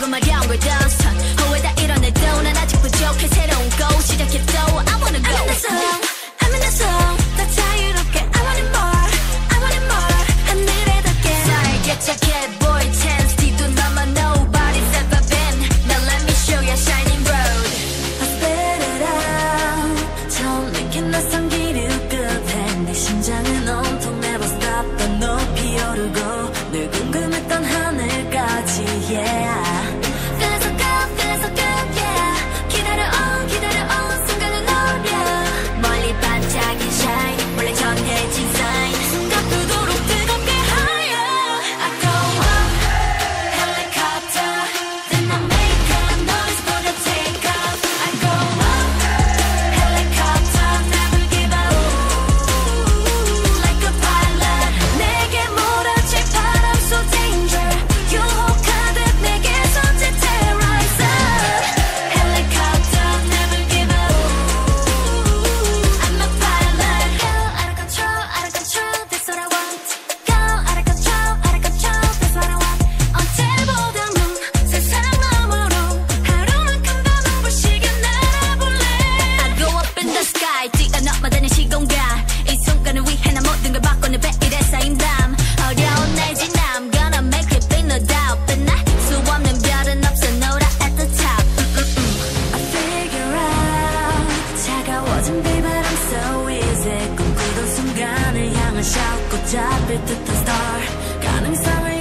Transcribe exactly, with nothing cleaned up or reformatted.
조그마한 외도선 후회다 이뤄내도 난 아직 부족해 새로운 곳 시작해도 I wanna go I'm in the zone I'm in the zone 더 자유롭게 I want it more I want it more 하늘에 닿게 살게 착해 boy chance 뒤도 넘어 nobody's ever been Now let me show you a shining road I spit it out 처음 느낀 낯선 기류 끝에 내 심장은 온통 never stop 더 높이 오르고 늘 궁금했던 하늘까지 yeah Feels so good, feels so good, yeah 기다려온 기다려온 순간을 노려 멀리 반짝인 shine 원래 전해진 sign 숨가쁘도록 뜨겁게 higher I go up, helicopter Then I make a noise for the take off I go up, helicopter Never give up Like a pilot 내게 몰아칠 바람 so danger 유혹하듯 내게 손짓 terrorize Helicopter never give up I'm a pilot Go out of control, out of control That's what I want Go out of control, out of control That's what I want 언제보다 넌 세상 너머로 하루만큼 더 눈부시게 날아볼래 I go up in the sky 뛰어넘어다니는 시공간 이 순간을 위해 난 모든 걸 바꾸는 백일의 쌓인담 어려운 날 지남 Gonna make it big no doubt But 나 수없는 별은 없어 노라 at the top I figure out 차가워진 비바람 so easy 꿈꾸던 순간을 향한 shout 꼭 잡힐 듯한 star 가능성을